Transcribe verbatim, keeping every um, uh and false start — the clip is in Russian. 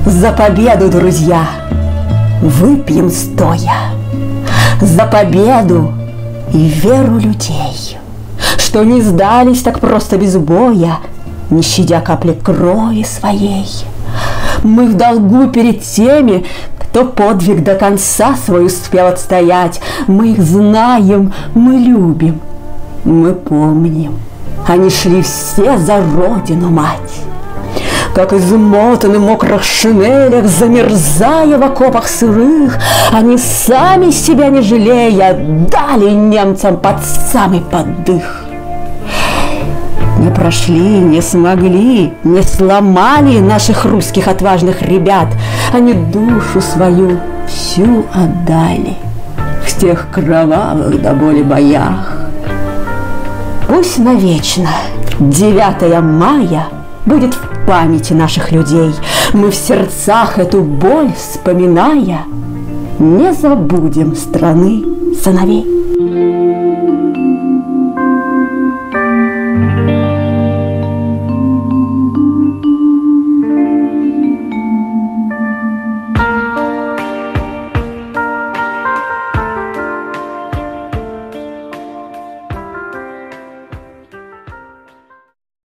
За победу, друзья, выпьем стоя, за победу и веру людей, что не сдались так просто без боя, не щадя капли крови своей. Мы в долгу перед теми, кто подвиг до конца свой успел отстоять. Мы их знаем, мы любим, мы помним. Они шли все за родину мать. Как измотаны в мокрых шинелях, замерзая в окопах сырых, они сами себя не жалея дали немцам под самый поддых. Не прошли, не смогли, не сломали наших русских отважных ребят. Они душу свою всю отдали в тех кровавых до боли боях. Пусть навечно девятое мая будет в памяти наших людей. Мы в сердцах эту боль вспоминая не забудем страны сыновей.